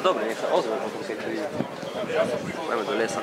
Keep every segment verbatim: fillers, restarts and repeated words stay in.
dobre, nech sa ozve potom, keď tu ide. Pojeme do lesa.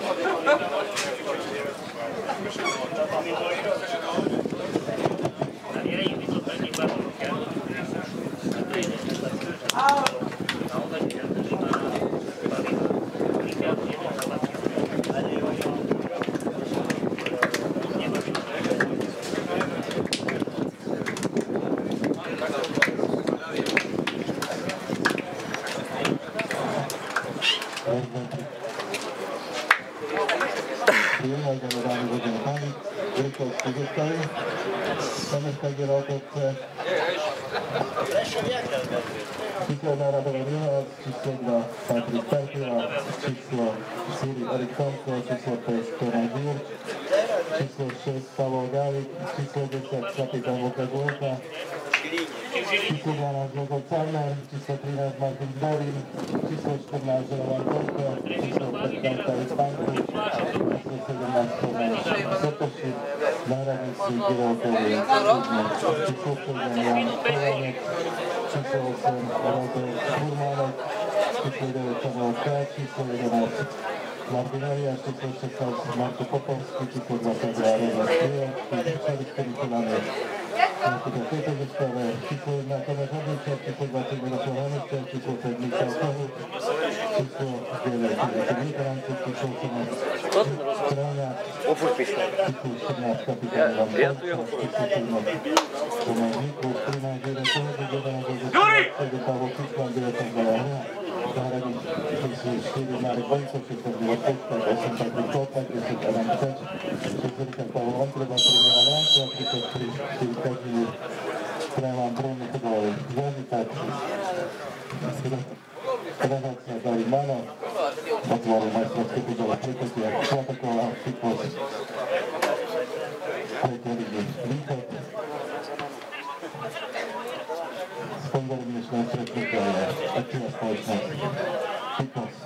Generálny vodný panik, Vrchovský zostaví, Samerská Geraltovce, číslo jedna Radova Rihas, číslo dva Patrik Perkila, číslo štyri Erik Tomko, číslo päť Tomáš Jurč, číslo šesť Pavol Gavik, číslo desať kapitán Lukáš Volka, číslo dvanásť Jozef Carner, číslo trinásť Martin Dorin, číslo štrnásť Roman Tomko, číslo pätnásť David Panku, číslo sedemnásť Tomáš Sotošik, náhradníci Divokovi Čudne, číslo sedem Jan Kovanec, číslo osem Robert Furmanek, číslo deväť Pavel K, číslo jedenásť Martin Eliáš, číslo šestnásť Marko Popovský, číslo dvadsaťdva Robert Strielec, číslo štyridsať Napríklad tejto zostave, číslo jedna Tomáš Hodničák, číslo dvadsať Miroslav Haneček, číslo päť Michal Kohut, číslo deväť Filip Nitrancik, číslo osemnásť Stráňák, číslo štrnásť kapitán Ivan Polčák, číslo sedemnásť Tomáš Miklus, trinásť Juraj Kohut, jedenásť sedem Pavol Kisman, devätnásť Bela Hra, náhradník číslo štyri Marek Vojcov, šestnásť Milan Počták, osem Patrik Kolpak, desať Adam Čač, šesť Pavel Ontreba, tri Milan Ránko, tridsaťtri štyri Kazimír, Strelán Brunný futbalový zážitak, rezácia David Mano, otvoril majstrovské futbalové preteky Svatokola, Cyklus, tretej ligy Východ. Sponzorom dnešného stretnutia je akčná spoločnosť Cyklus.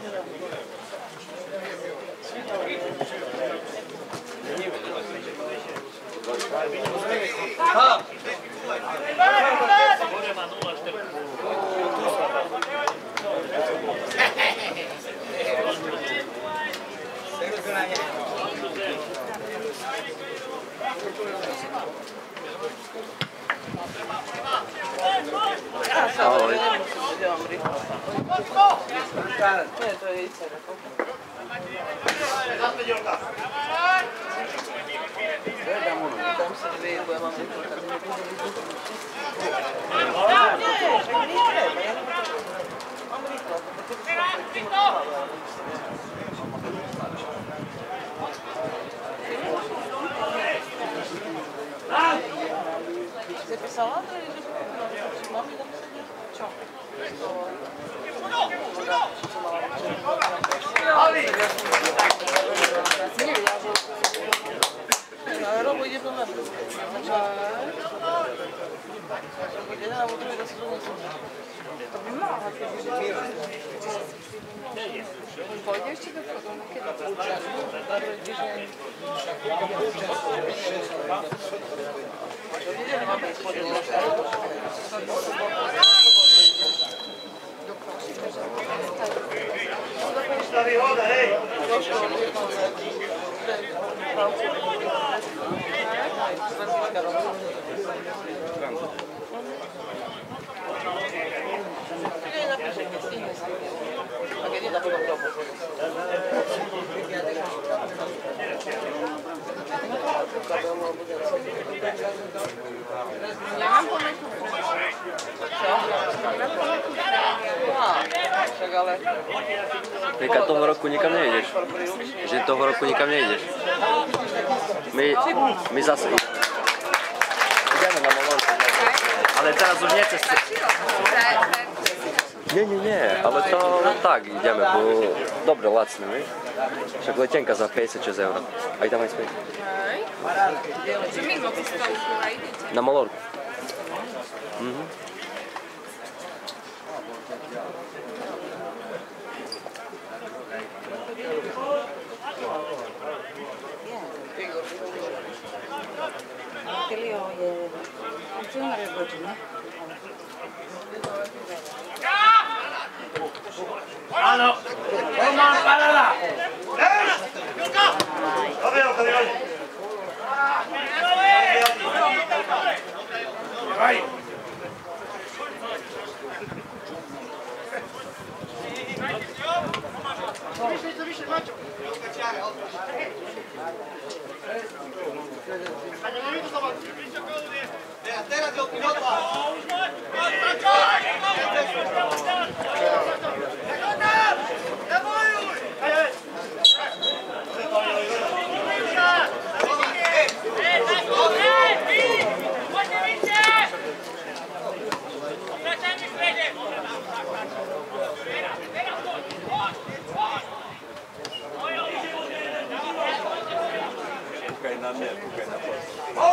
Ahoj. Записала, или маме да посадя? Чё? Роба иди на Пойдешь тебе потом накидать? Vika, toho roku nikam nejdeš. Že toho roku nikam nejdeš. My, my zase ideme na Malorku. Ale teraz už nie cez... Nie, nie, nie, ale to tak ideme, bo dobre, lacné, vieš? Však letenka za päťdesiatšesť eur. Aj tam aj späť. Čo mimo cestovku idete? Na Malorku. Mhm. Kelly je funkcionář rodiny. Áno, Roman Parada! Vai! Vyšli, vyšli, Maťo! Teraz je odpilotla! Kukaj na mňa, kukaj na pol.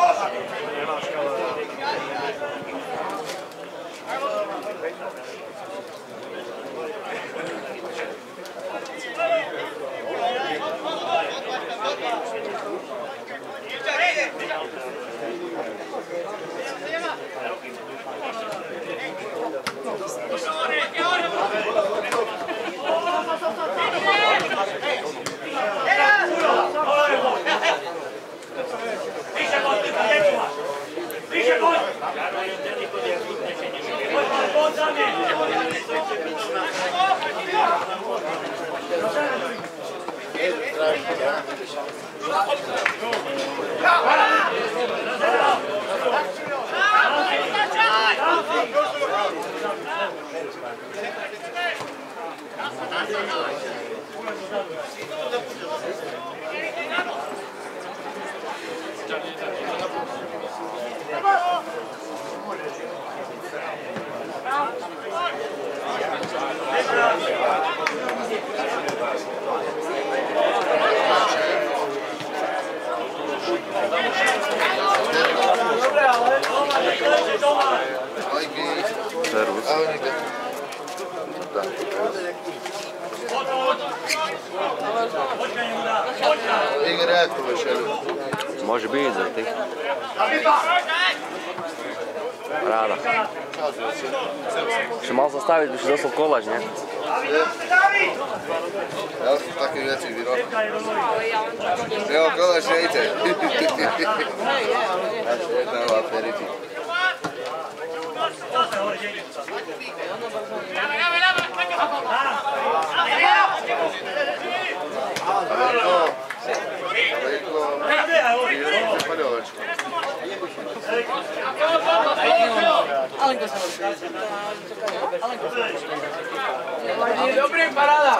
Servus. Može biti za ti. Rada. Še malo zastaviti, bi še dostal kolaž, ne? Ja sam takve veci vidio. Evo kolaž šejte. Znači, jedna ova aperitiv. Alenko se Alenko se Dobri, parada!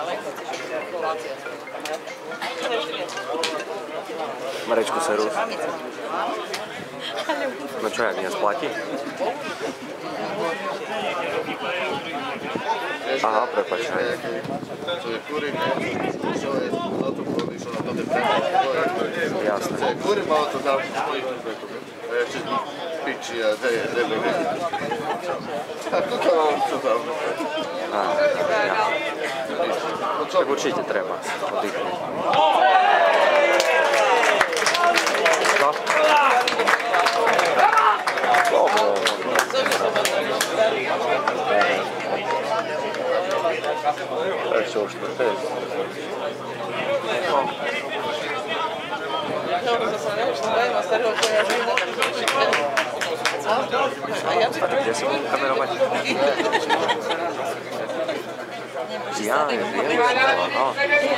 Marečko servus. No čo, jak mě splatí? Aha, prepač. To je kurim, to je zato išao na tome prema. Jasne. To je kurim, malo to znam. Ještě piči, a da je rebele. Kako to što tam? A, ja. Tak určite treba oddychnúť. Čo? Dobro. Ešte už to je. A tak kde si budem kamerovať? Ja, ja viem, aha.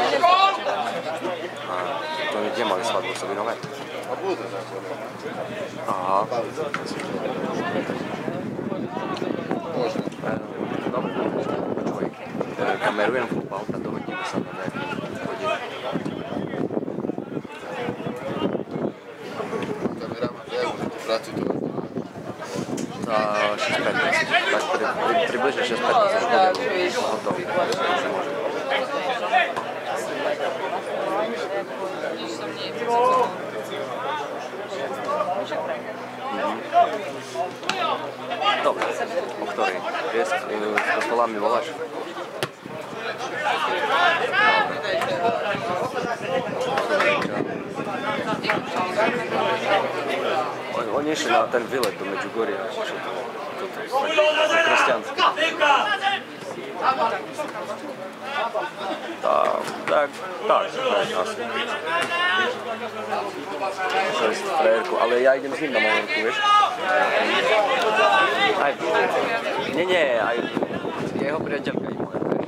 A to mi kde mali svadbu Sobinovať? A bude tako. Aha. Možda. Dobro, čovjek. Kamerujem futbal, pa dohodíme sa na nejakú hodinu. Kamerama, ja budete prati to. Za šesť pätnásť. Tak pri, pri, približne šesť pätnásť. Hotový. Dobre, o ktorej? S kostolami voláš? Oni išli na ten výlet do Međugorja, čo to je kresťanské. Tak, tak, tak, asi. Museli si frajerku, ale ja idem s ním na Malorku, vieš? Aj, nie, nie, aj jeho priateľka i moja, vieš?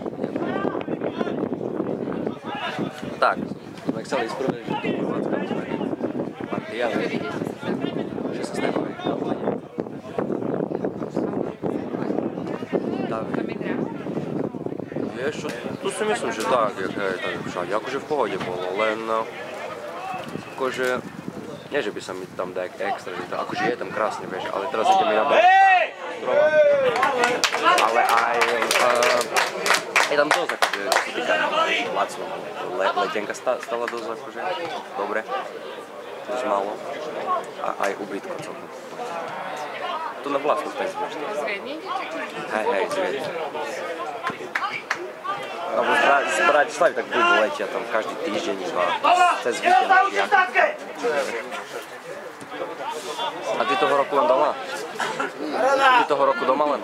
Tak, sme chceli ísť prvé do Chorvátska, partia, vieš? Že sa snehuje, tak. Vieš čo, tu si myslím, že tak, jak je, tak všade, akože v pohode bolo, len akože, nie že by sa mi tam dá extra, že to, akože je tam krásne, vieš, ale teraz ideme na Balský ostrov, ale aj, uh, je tam dosť, akože, čo sa týka lacno, Le, letenka stala dosť, akože, dobre, dosť málo, a aj ubytko celkom. To na vlastnú pec, vieš. Z Viedne idete? Hej, hej, z Viedne. Alebo z Bratislavy tak budú letia tam každý týždeň, dva, cez víkend. A ty toho roku len doma? Ty toho roku doma len?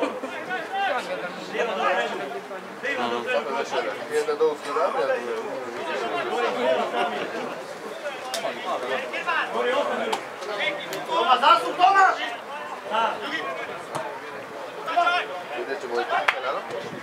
Mhm. Toma, zasup, Toma! Idete vojte kanálom?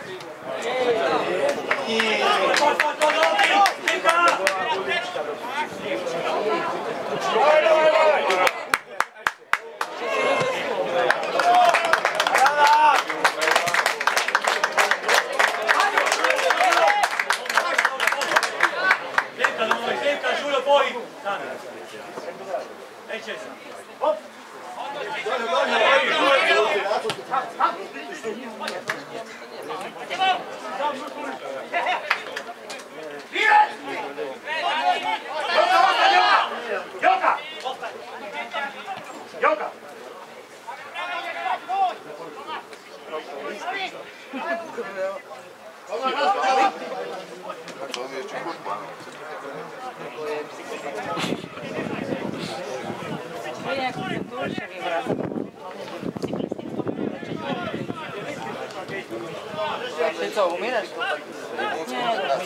Ty co, umieraš? Nie, ja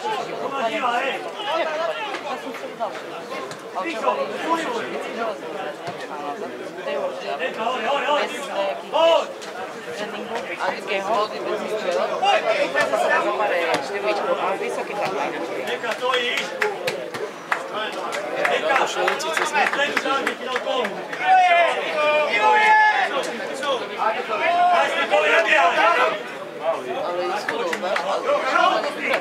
som sa vzdal. Ale čo boli to je určite. Bez nejakých tréningov, anglického, bez ničoho. To sa za pár števičkov, ale vysoký tak aj na števičkov. To šelici cez netu. Ale i skoro, ale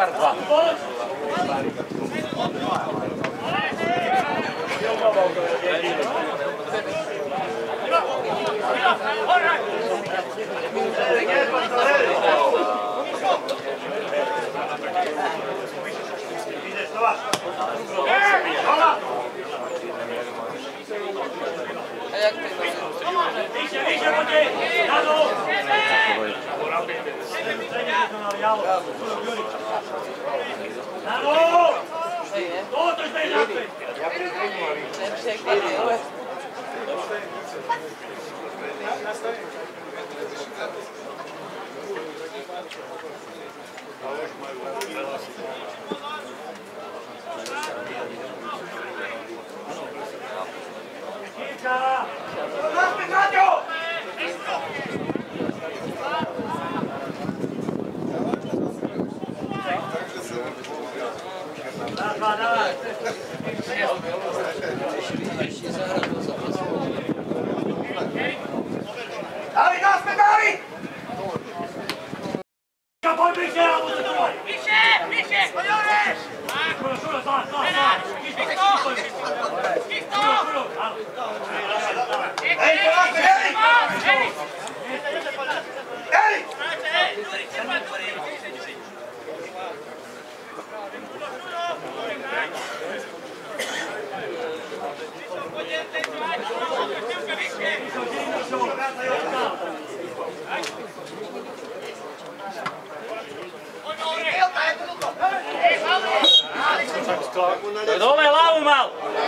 Primar dva. A jak ty to Davi, naspe, Davi! Poi bliže, alebo se to mají? Bliže, bliže! Pojďme! Šuro, šuro, zás, zás, zás! Kisto! Kisto! Šuro, ano. Hej, to naspe, Erik! Erik! Dole lavu mal!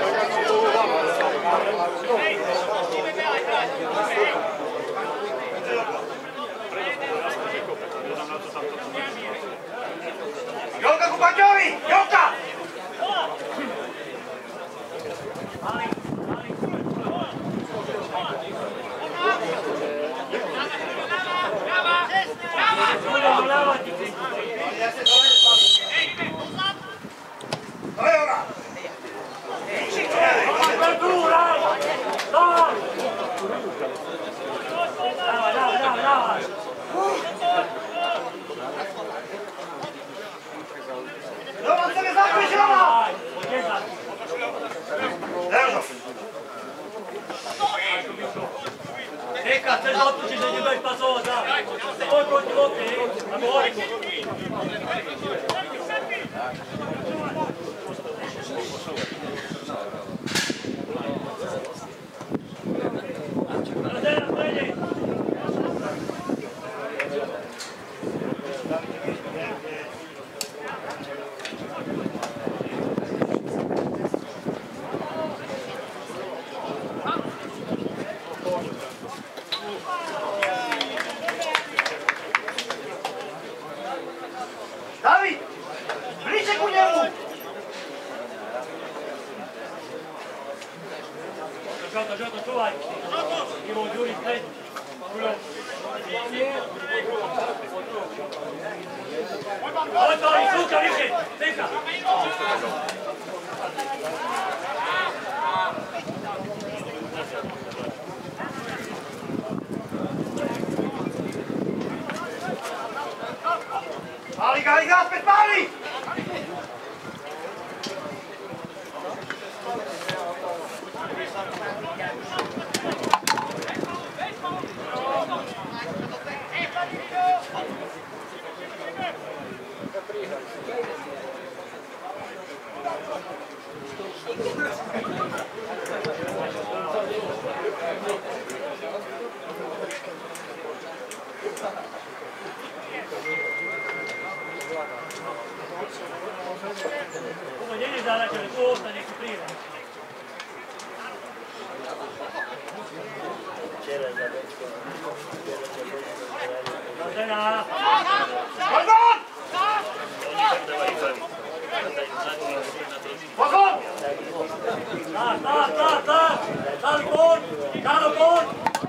Jolka Kupaťovi! Jolka! Roman, chceme zakryť, Roman! Ležo! Neka, chceš da otpučiš da ideš pasovati, da. Spoj protiv lopte, na goriku. David! Bliže ku njemu! Žoto, žoto, čuvaj. Ivo, Đuri, pred. Gotovi, suka, više! Sika! Pali ga, ali ga spet pali! Ovo njeni zadaća, da tu ostane neki prije. Zdena! Pogon! Pogon! Da, da, da, da! Dali kon! Dali kon!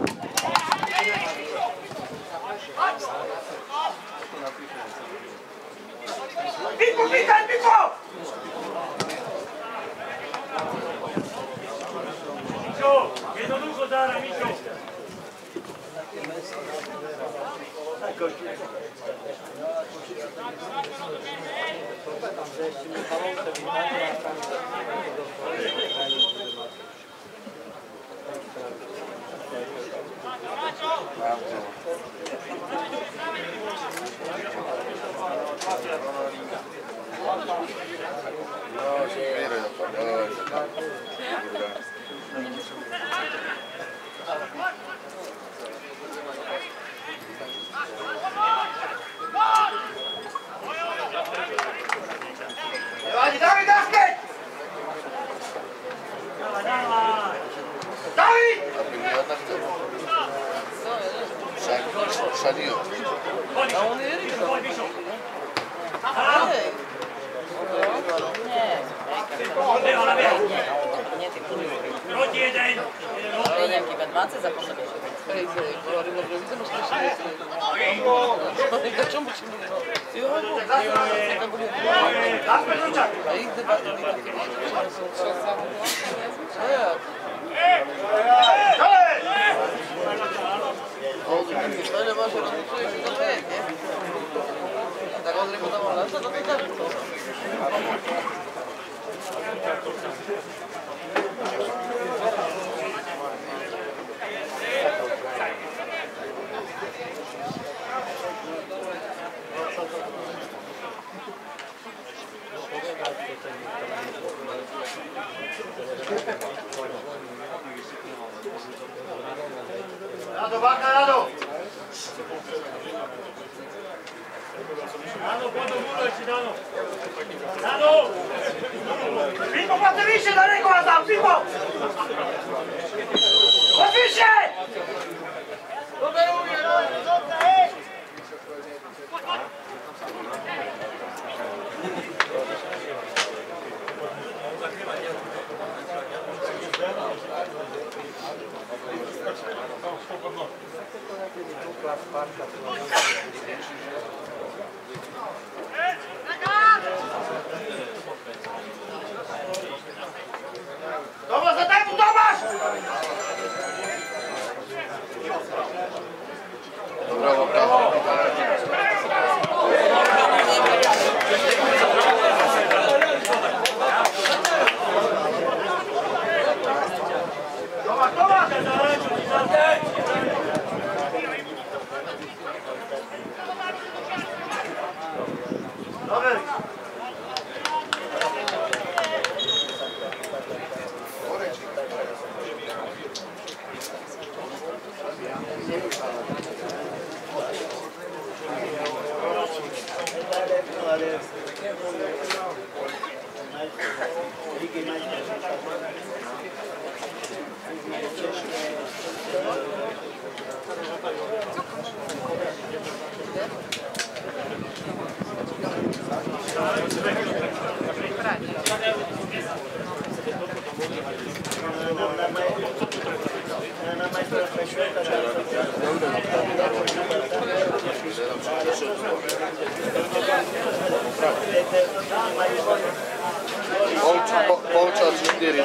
Pipo, pitaj, pipo! Mićo! Jedno dugo dara, Mićo! Давай, давай, давай! Давай! Шалил. A on je rigido. Nie, ty kurwa. Proti jeden! Idem ti iba dvadsať za posledný šet. Hej, hovorím, že vidím, že to je šet. Čo mu čím bude? Jo, to bude. Zaspäť ručak! A ich debatu mi také čo sú samo. Ja. Ovdje mi sve ne može različuje što da je, ne? Tako da neko tamo lasa, da to tako. Rado, baka, Rado! Rado, poď do múru ešte, Dano! Rado! Pipo, poďte vyššie, daleko vás dám, Pipo! Poď vyššie! Dobre, Urie, dobre, hej! Tomáš, zadaj mu, Tomáš! Dobra, dobra. Tomáš, Tomáš! Dobre. Polčas štyri.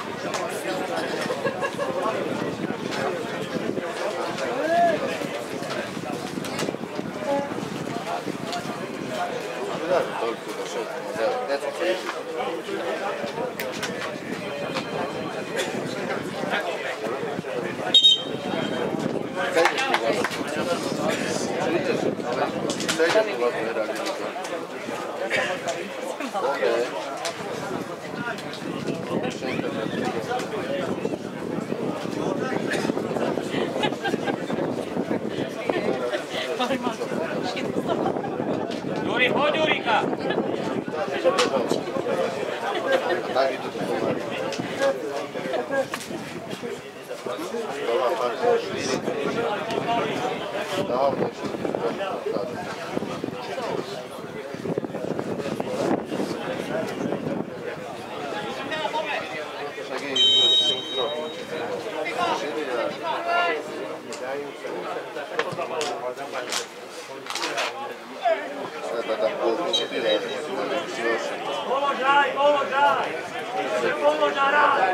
Juri, poď Jurika! Daj mi to pomári. Dobrá, pár štyri. Dávno štyri. Však je Položaj, položaj! Položaj rád!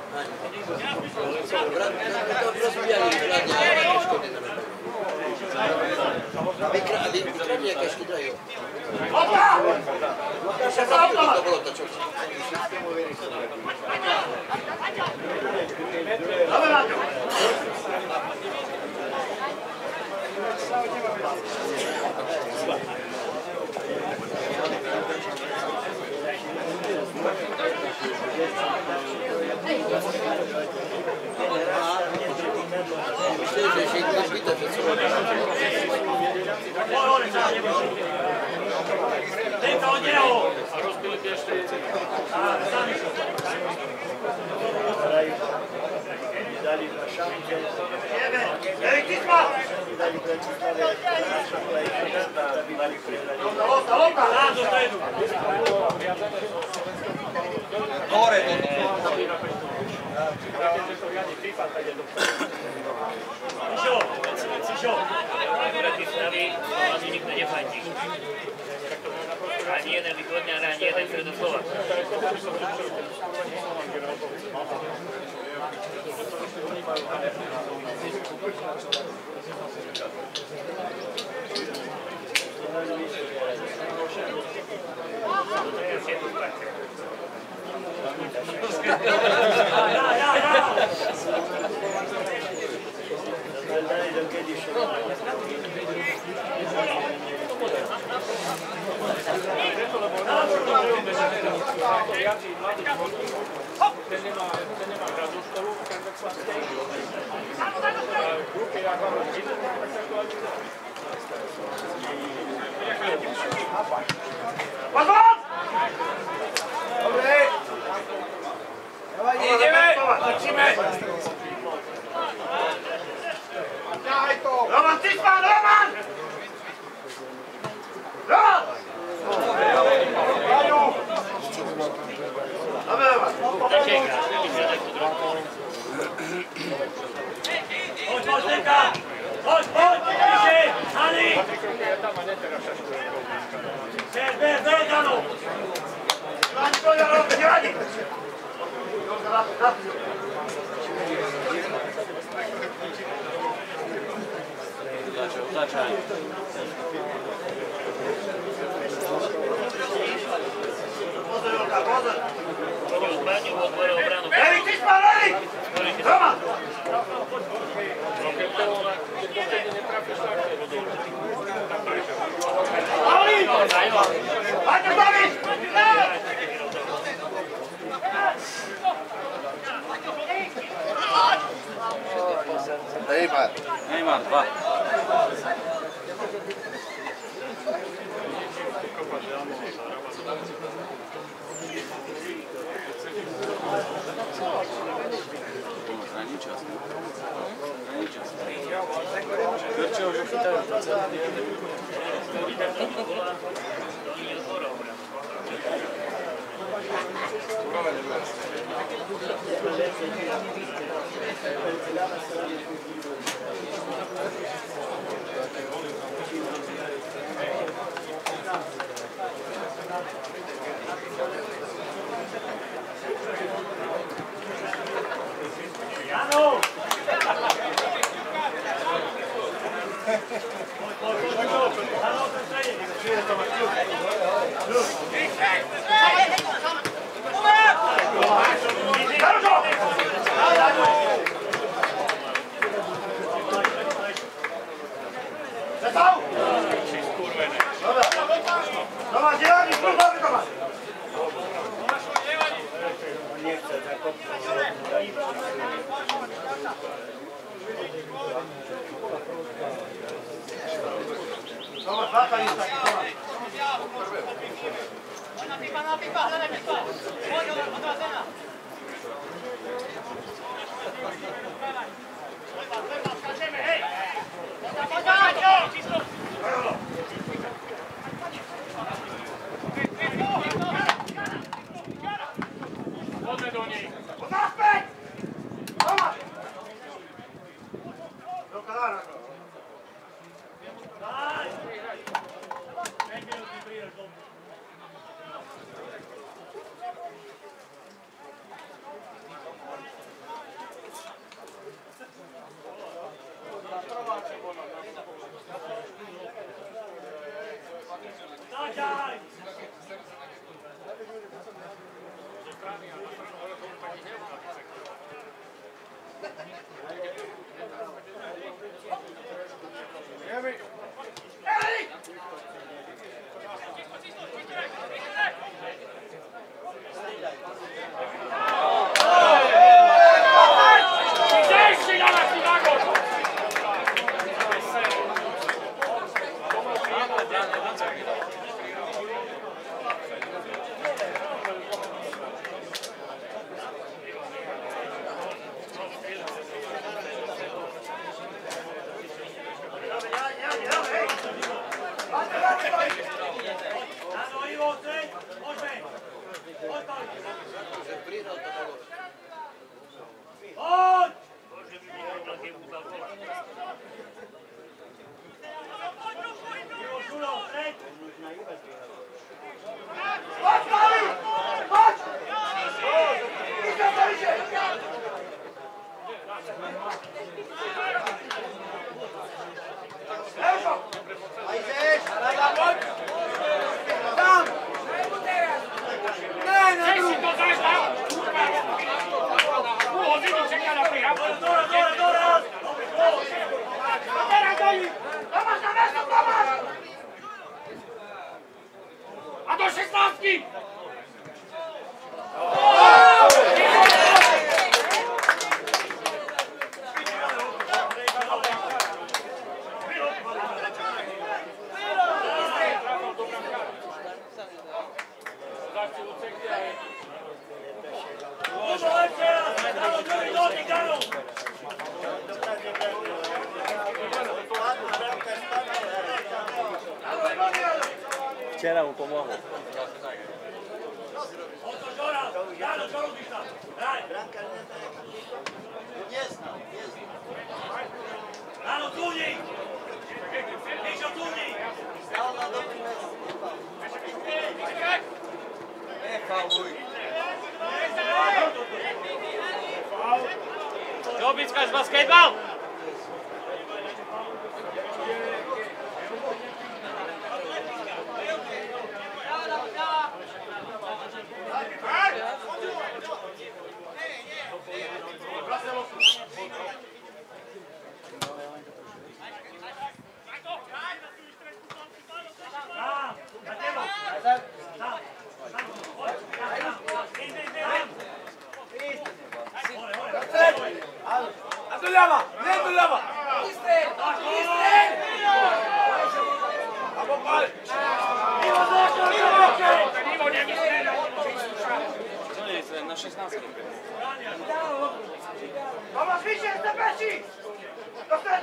Vykradni jaké škydrajú. Opa! Ukáža sa to bolo to, čo si. Dobre, Maťo. Myslím, že si to zbyto, že co robíš. Dejte od neho! A rozbili tie ešte. Sami sa. Dali na šamke. Jebe! Jebe, Kisma! Dali Bratislave. Dali prehrali. Lopta, lopta! Dá do stredu! Hore to. Mišo! Mišo! Bratislavy asi nikto nefajtí. Ani jeden východňar, ani jeden stredoslovák. Ja, ja, ja! Dali do Kediša. Ten nemá graduškolu, tak sa stej. Grupy, jak vám rozhodne, Pozor! Dobre! Ideme! Točíme! Roman Cisman, Roman! Roman! Dobre, Roman. Poď, poď, Zdenka! Poď, poď! Vyššie! Ani! Ber, ber, ber, Dano! Ani to ja robí, ani! Začaj. Pozor, Jolka, pozor! Oni odbránil, otvoril obranu. Erik, Cisman, Erik! Roman! Pauli! Hajde, David! Neymar. Neymar, dva. Ranný čas. Ranný čas. Grčia už chytajú to celý deň. Jano! Doma, zieloni, spróbujmy to masz! Nie chcę tak Doma, dwa jest taki, doma. Na pipa, na pipa, na pipa! Chodź, odwadzona! Skaczemy, hej! Chodź, chodź! Cisną! Chodźmy do niej. Zaspeć! Doma! Do kanara. Daj! pięć minut nie wyjesz do mnie. Chodź! A do szesnastki! Včera mu pomohol. Áno, túni! Niečo túni! Čo obískaš basketbal? Na szesnastki. Tomasz, wyjście z depesi! Do sceny!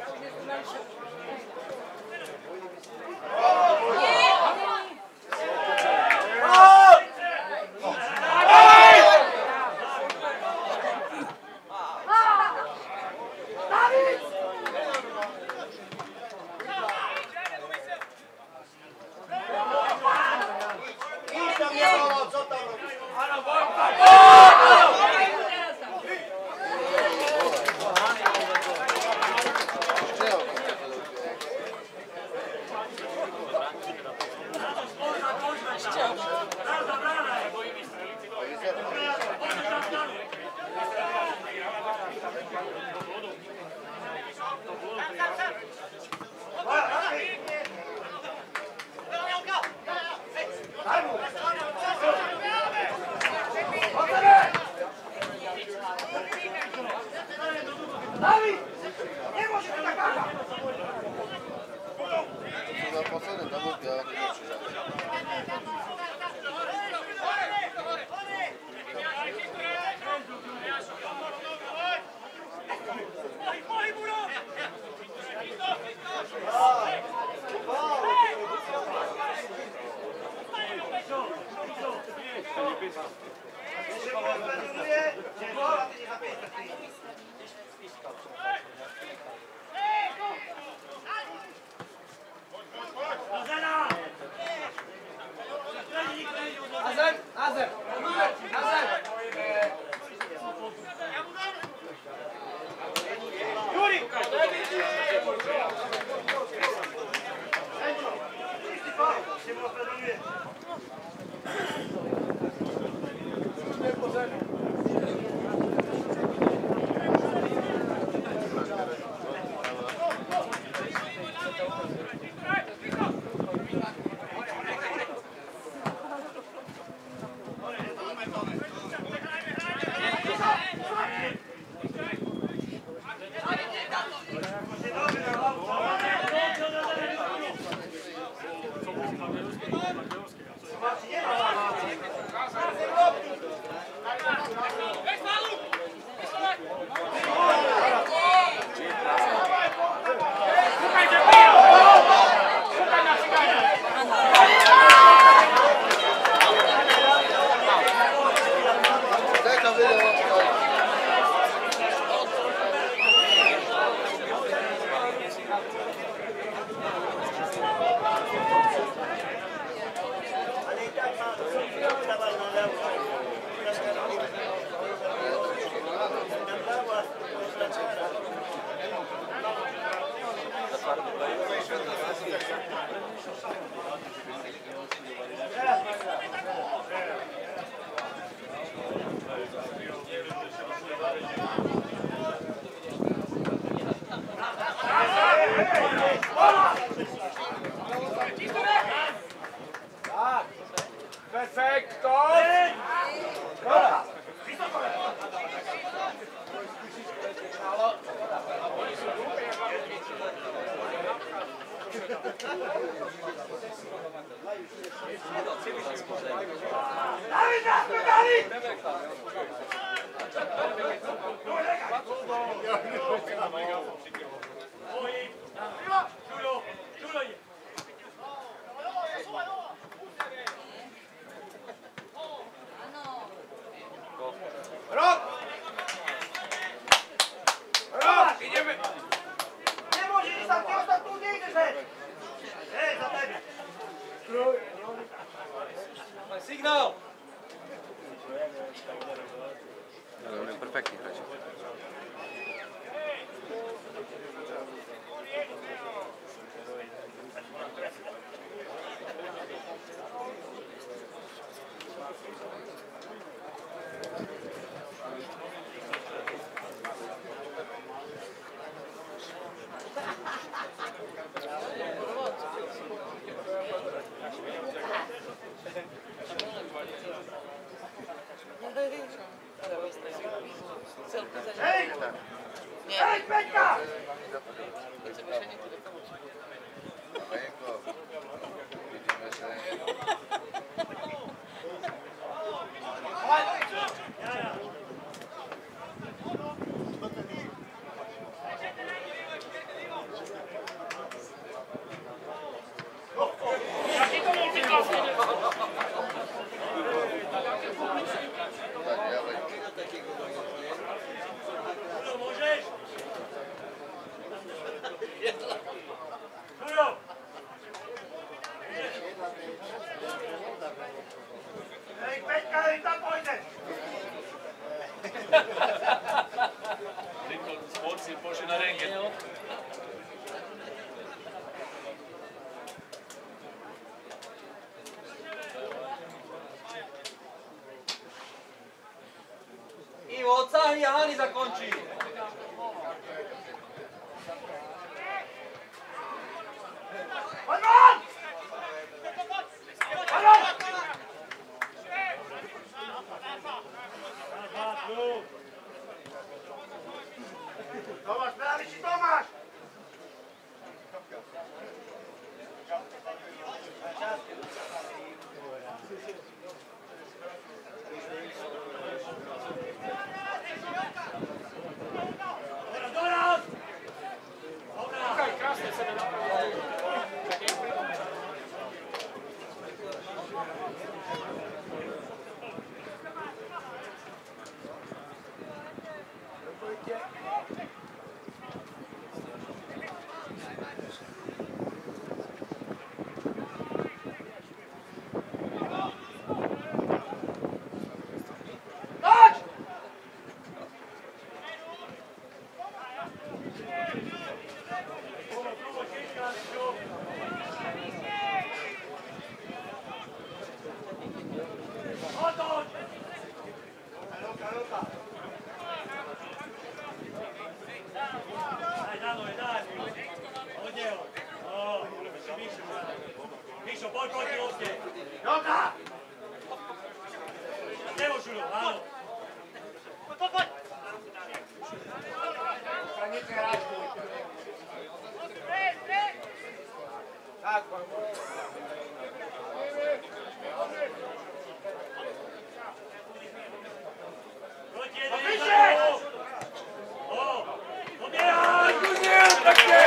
Dawid! Nie może się tak gada! Zapłacone, tam mówię, ale nie przyjechać. Azem! Azem! Azem! Juri! Signál! Ale on je perfektní hráč. Hej! Hej, Peťka! Majenko, vidíme se. Hej, Peťka, hej, tam pojďte! Sport si pošli na rengen. Ivo, odsáhni a Hani zakončí. Pojď von! Pojď von! Tomáš, práviči, Tomáš! Doraz! Doraz! Krásne sa napravili. Mišo, poď proti lopte! Joka! Levo, Šulo, áno! Poď, poď, poď! Stranice hráčku. Tak, pán. Proti jeden, jeden! O! Dobieraj! Kuziel, pekne!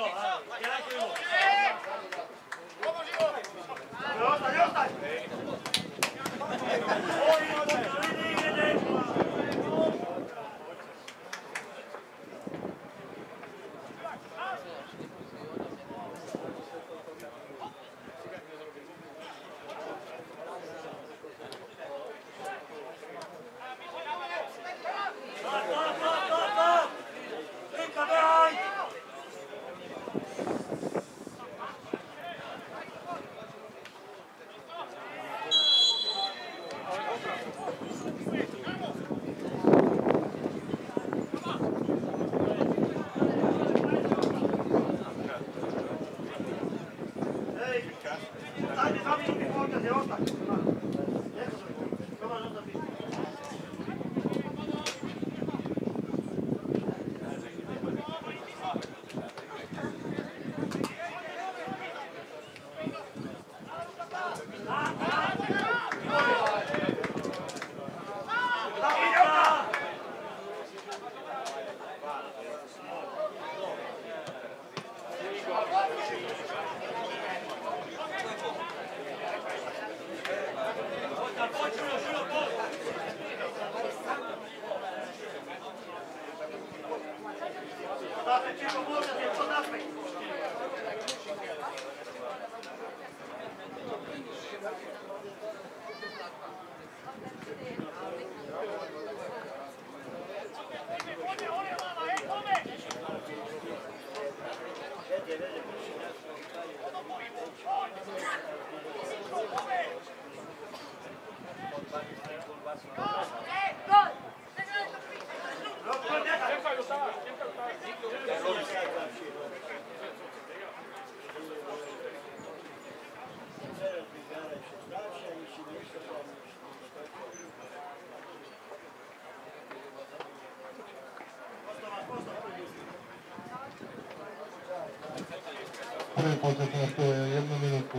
Prvi počet nastoje jednu minutu.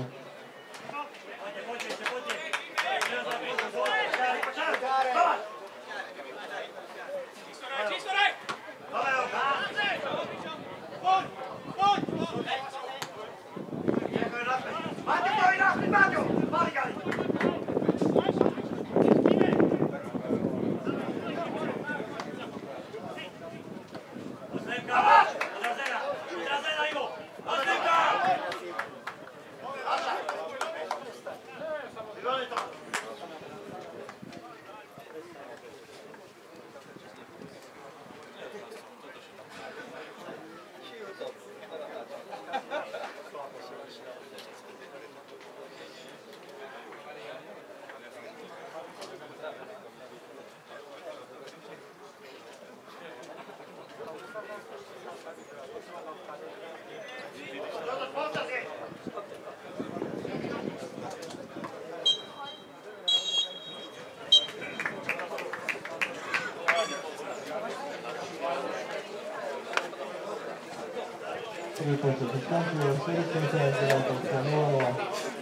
Prvi počet se skončilo, sljedeći se je nula nula.